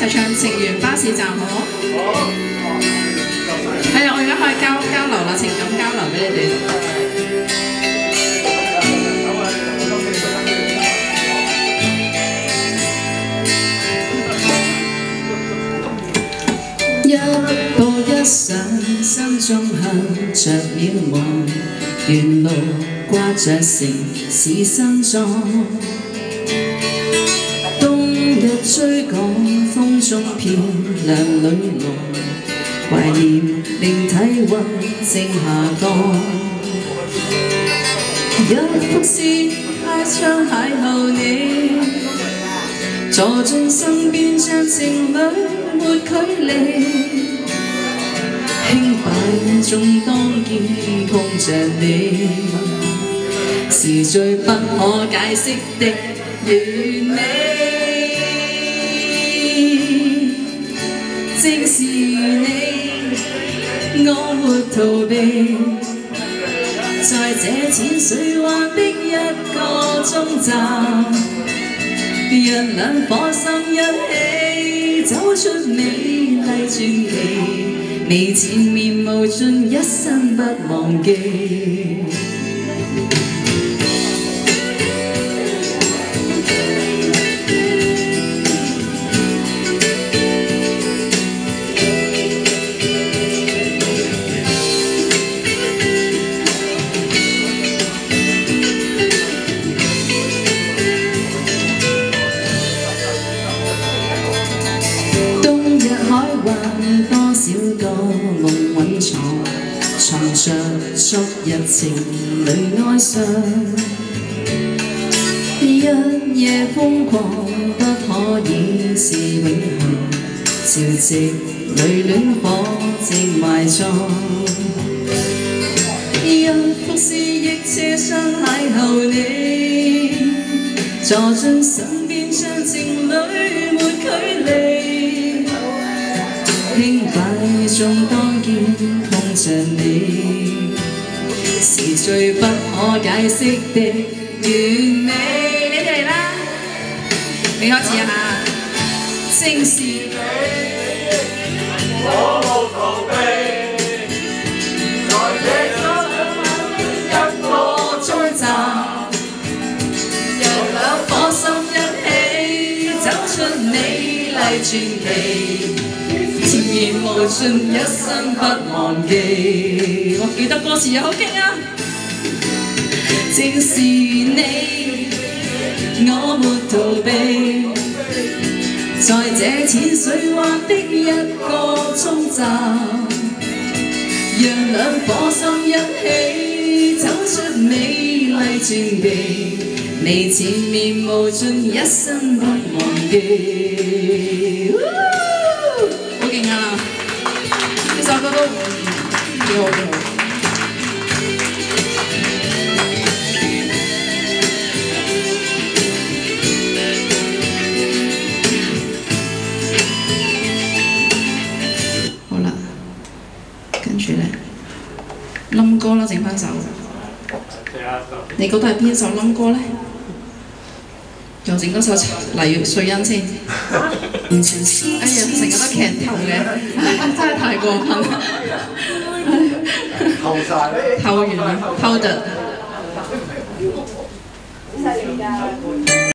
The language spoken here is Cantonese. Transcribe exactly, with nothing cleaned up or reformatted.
齊唱《情緣巴士站》好唔好？係啊，我而家可以交交流啦，情感交流俾你哋。 一步一上，心中向着渺茫，沿路掛着城市新裝。冬日追趕，風中漂亮女郎，懷念令體溫正下降。一幅詩開窗邂逅你，坐進身邊像情侶。 沒距離，輕擺中當肩碰着你，是最不可解釋的完美。正是你，我沒逃避，在這淺水灣的一個終站，讓兩顆心一起。 走出美麗傳奇，你前面無盡，一生不忘記。多少個夢蘊藏，藏着昨日情侶哀傷。一夜瘋狂不可以是永恆，潮汐裏戀火正埋葬。一幅詩亦車廂邂逅你，坐進身邊像情侶沒距離。 輕擺中當肩碰着你，是最不可解釋的完美。你哋嚟啦，你開始啊！正是你，我無逃避，在這一個終站，讓兩顆心一起走出美麗傳奇。 前面無盡，一生不忘記。我記得歌詞又好勁啊！正是你，我沒逃避，在這淺水灣的一個終站，讓兩顆心一起走出美麗傳奇。你前面無盡，一生不忘記。好勁啊！呢首歌都幾好幾好。好啦，跟住咧，冧歌啦，整翻首。你覺得係邊一首冧歌咧？又整多首黎瑞恩先。哎呀，成日都劇透嘅，真係太過分。透晒，透完啦，透得。犀利㗎！